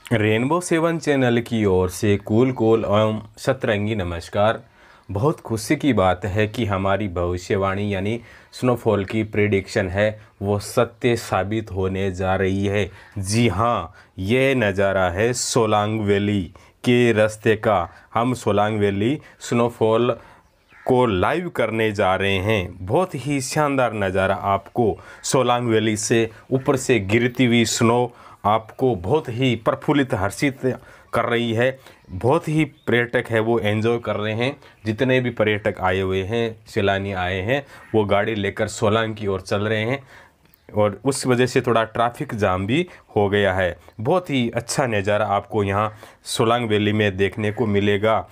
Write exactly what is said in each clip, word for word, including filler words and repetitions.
Rainbow seven channel की ओर से cool cool एवं सतरंगी नमस्कार। बहुत खुशी की बात है कि हमारी भविष्यवाणी यानी स्नोफॉल की प्रेडिक्शन है वो सत्य साबित होने जा रही है। जी हाँ, ये नज़ारा है सोलांग वैली के रास्ते का। हम सोलांग वैली स्नोफॉल को लाइव करने जा रहे हैं। बहुत ही शानदार नज़ारा आपको सोलांग वैली से ऊपर से गिरती हुई स्नो आपको बहुत ही प्रफुल्लित हर्षित कर रही है। बहुत ही पर्यटक है वो एंजॉय कर रहे हैं। जितने भी पर्यटक आए हुए हैं, सैलानी आए हैं, वो गाड़ी लेकर सोलांग की ओर चल रहे हैं और उस वजह से थोड़ा ट्रैफिक जाम भी हो गया है। बहुत ही अच्छा नज़ारा आपको यहाँ सोलांग वैली में देखने को मिलेगा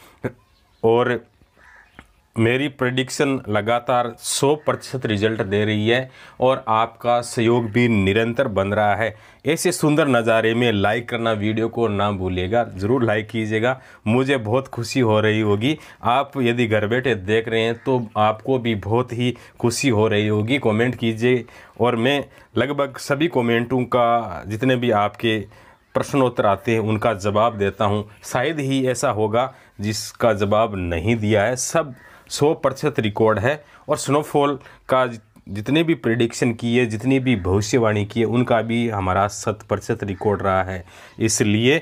और मेरी प्रेडिक्शन लगातार सौ प्रतिशत रिजल्ट दे रही है और आपका सहयोग भी निरंतर बन रहा है। ऐसे सुंदर नज़ारे में लाइक करना वीडियो को ना भूलिएगा, ज़रूर लाइक कीजिएगा। मुझे बहुत खुशी हो रही होगी। आप यदि घर बैठे देख रहे हैं तो आपको भी बहुत ही खुशी हो रही होगी। कमेंट कीजिए और मैं लगभग सभी कमेंटों का, जितने भी आपके प्रश्नोत्तर आते हैं, उनका जवाब देता हूँ। शायद ही ऐसा होगा जिसका जवाब नहीं दिया है। सब सौ प्रतिशत रिकॉर्ड है और स्नोफॉल का जितने भी प्रेडिक्शन की है, जितनी भी भविष्यवाणी की है, उनका भी हमारा शत प्रतिशत रिकॉर्ड रहा है। इसलिए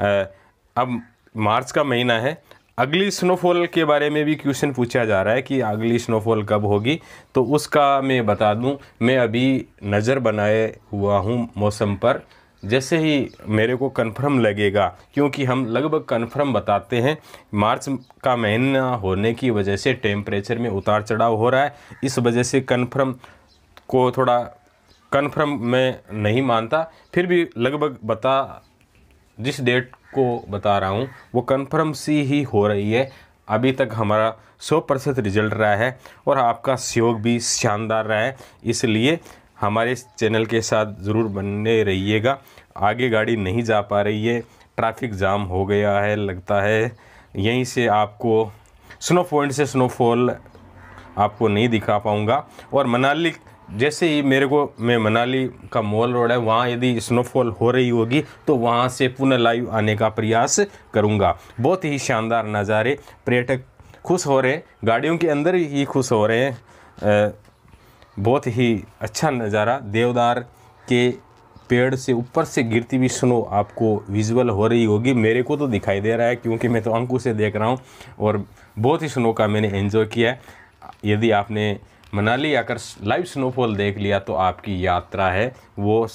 अब मार्च का महीना है। अगली स्नोफॉल के बारे में भी क्वेश्चन पूछा जा रहा है कि अगली स्नोफॉल कब होगी, तो उसका मैं बता दूं, मैं अभी नज़र बनाए हुआ हूं मौसम पर। जैसे ही मेरे को कंफर्म लगेगा, क्योंकि हम लगभग कंफर्म बताते हैं, मार्च का महीना होने की वजह से टेम्परेचर में उतार चढ़ाव हो रहा है। इस वजह से कंफर्म को थोड़ा कंफर्म मैं नहीं मानता, फिर भी लगभग बता जिस डेट को बता रहा हूँ वो कंफर्म सी ही हो रही है। अभी तक हमारा सौ प्रतिशत रिजल्ट रहा है और आपका सहयोग भी शानदार रहा है। इसलिए हमारे इस चैनल के साथ ज़रूर बने रहिएगा। आगे गाड़ी नहीं जा पा रही है, ट्रैफिक जाम हो गया है लगता है। यहीं से आपको स्नो पॉइंट से स्नोफॉल आपको नहीं दिखा पाऊँगा। और मनाली जैसे ही मेरे को, मैं मनाली का मॉल रोड है, वहाँ यदि स्नोफॉल हो रही होगी तो वहाँ से पुनः लाइव आने का प्रयास करूँगा। बहुत ही शानदार नज़ारे, पर्यटक खुश हो रहे हैं, गाड़ियों के अंदर ही खुश हो रहे हैं। बहुत ही अच्छा नज़ारा, देवदार के पेड़ से ऊपर से गिरती हुई स्नो आपको विजुअल हो रही होगी। मेरे को तो दिखाई दे रहा है क्योंकि मैं तो आंखों से देख रहा हूँ और बहुत ही स्नो का मैंने एंजॉय किया है। यदि आपने मनाली आकर लाइव स्नोफॉल देख लिया तो आपकी यात्रा है वो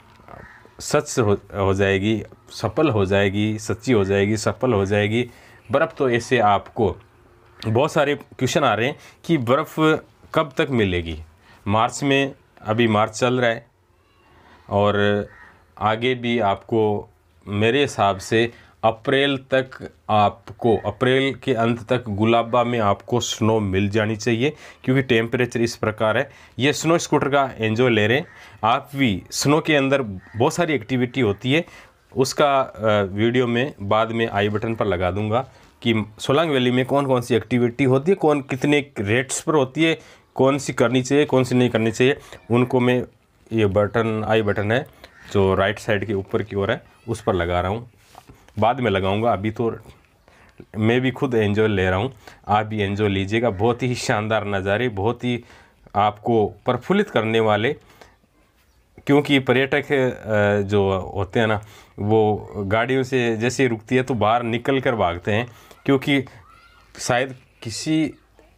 सच हो, हो जाएगी, सफल हो जाएगी, सच्ची हो जाएगी, सफल हो जाएगी। बर्फ़ तो ऐसे आपको, बहुत सारे क्वेश्चन आ रहे हैं कि बर्फ़ कब तक मिलेगी। मार्च में, अभी मार्च चल रहा है और आगे भी आपको मेरे हिसाब से अप्रैल तक, आपको अप्रैल के अंत तक गुलाबा में आपको स्नो मिल जानी चाहिए, क्योंकि टेम्परेचर इस प्रकार है। ये स्नो स्कूटर का एंजॉय ले रहे हैं आप भी। स्नो के अंदर बहुत सारी एक्टिविटी होती है, उसका वीडियो में बाद में आई बटन पर लगा दूंगा कि सोलांग वैली में कौन कौन सी एक्टिविटी होती है, कौन कितने रेट्स पर होती है, कौन सी करनी चाहिए, कौन सी नहीं करनी चाहिए। उनको मैं, ये बटन आई बटन है जो राइट साइड के ऊपर की ओर है, उस पर लगा रहा हूँ। बाद में लगाऊंगा, अभी तो मैं भी खुद एंजॉय ले रहा हूँ, आप भी एंजॉय लीजिएगा। बहुत ही शानदार नज़ारे, बहुत ही आपको प्रफुल्लित करने वाले, क्योंकि पर्यटक जो होते हैं ना, वो गाड़ियों से जैसे रुकती है तो बाहर निकल कर भागते हैं, क्योंकि शायद किसी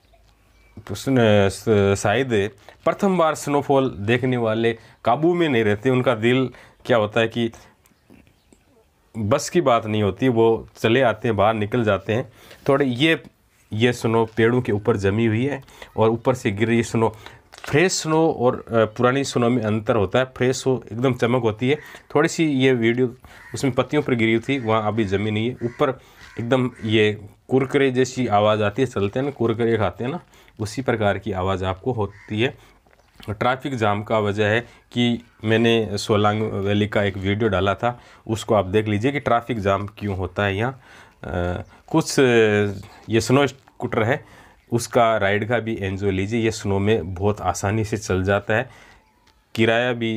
शायद प्रथम बार स्नोफॉल देखने वाले काबू में नहीं रहते। उनका दिल क्या होता है कि बस की बात नहीं होती, वो चले आते हैं, बाहर निकल जाते हैं थोड़े। ये ये स्नो पेड़ों के ऊपर जमी हुई है और ऊपर से गिर रही स्नो। फ्रेश स्नो और पुरानी स्नो में अंतर होता है। फ्रेश स्नो एकदम चमक होती है, थोड़ी सी ये वीडियो उसमें पत्तियों पर गिरी थी, वहाँ अभी जमी नहीं है। ऊपर एकदम ये कुरकुरे जैसी आवाज़ आती है, चलते हैं ना कुरकुरे खाते हैं ना, उसी प्रकार की आवाज़ आपको होती है। ट्रैफिक जाम का वजह है कि मैंने सोलांग वैली का एक वीडियो डाला था, उसको आप देख लीजिए कि ट्रैफिक जाम क्यों होता है यहाँ। कुछ ये स्नो स्कूटर है, उसका राइड का भी एंजॉय लीजिए। ये स्नो में बहुत आसानी से चल जाता है, किराया भी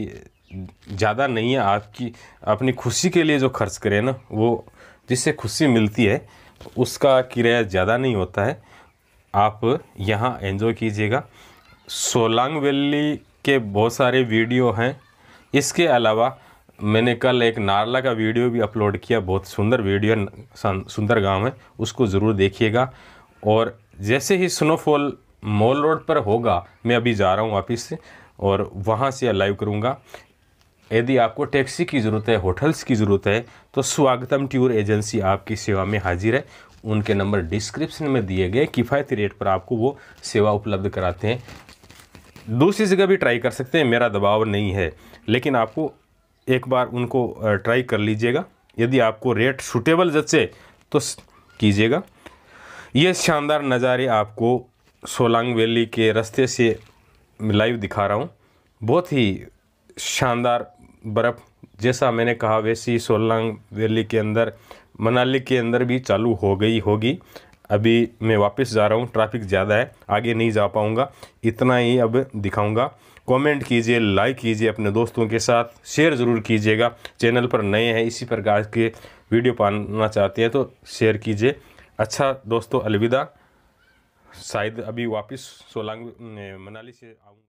ज़्यादा नहीं है, आपकी अपनी खुशी के लिए जो खर्च करें ना, वो जिससे खुशी मिलती है उसका किराया ज़्यादा नहीं होता है। आप यहाँ एंजॉय कीजिएगा। सोलांग वैली के बहुत सारे वीडियो हैं। इसके अलावा मैंने कल एक नारला का वीडियो भी अपलोड किया, बहुत सुंदर वीडियो, सुंदर गांव है, उसको ज़रूर देखिएगा। और जैसे ही स्नोफॉल मॉल रोड पर होगा, मैं अभी जा रहा हूँ वापस से और वहाँ से लाइव करूँगा। यदि आपको टैक्सी की ज़रूरत है, होटल्स की ज़रूरत है, तो स्वागतम टूर एजेंसी आपकी सेवा में हाजिर है। उनके नंबर डिस्क्रिप्शन में दिए गए, किफ़ायती रेट पर आपको वो सेवा उपलब्ध कराते हैं। दूसरी जगह भी ट्राई कर सकते हैं, मेरा दबाव नहीं है, लेकिन आपको एक बार उनको ट्राई कर लीजिएगा। यदि आपको रेट सूटेबल जचे तो कीजिएगा। ये शानदार नज़ारे आपको सोलांग वैली के रास्ते से लाइव दिखा रहा हूँ। बहुत ही शानदार बर्फ़, जैसा मैंने कहा वैसे ही सोलांग वैली के अंदर, मनाली के अंदर भी चालू हो गई होगी। अभी मैं वापस जा रहा हूँ, ट्रैफिक ज़्यादा है, आगे नहीं जा पाऊँगा, इतना ही अब दिखाऊँगा। कमेंट कीजिए, लाइक कीजिए, अपने दोस्तों के साथ शेयर ज़रूर कीजिएगा। चैनल पर नए हैं, इसी प्रकार के वीडियो पाना चाहते हैं तो शेयर कीजिए। अच्छा दोस्तों, अलविदा। शायद अभी वापस सोलांग मनाली से आऊँ।